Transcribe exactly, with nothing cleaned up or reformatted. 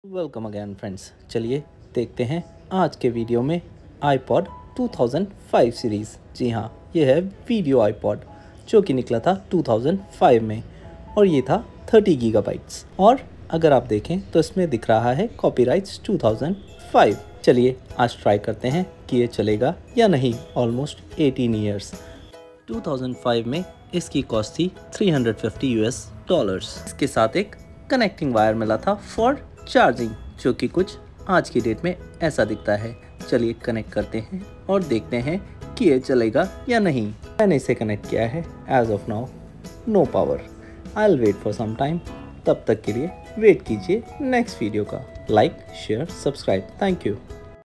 Welcome again friends. चलिए देखते हैं आज के वीडियो में iPod two thousand five series. जी हाँ, ये है वीडियो आईपॉड जो कि निकला था टू थाउज़ेंड फाइव में और ये था थर्टी गीगाबाइट्स। और अगर आप देखें तो इसमें दिख रहा है कॉपीराइट्स टू थाउज़ेंड फाइव। चलिए आज ट्राई करते हैं कि ये चलेगा या नहीं। Almost eighteen years. Two thousand five में इसकी कॉस्ट थी three hundred fifty US dollars. इसके साथ एक कनेक्टिंग वायर मिला था फॉर चार्जिंग, जो कि कुछ आज की डेट में ऐसा दिखता है। चलिए कनेक्ट करते हैं और देखते हैं कि ये चलेगा या नहीं। मैंने इसे कनेक्ट किया है। As of now no power. I will wait for some time. तब तक के लिए वेट कीजिए नेक्स्ट वीडियो का। Like share subscribe. Thank you.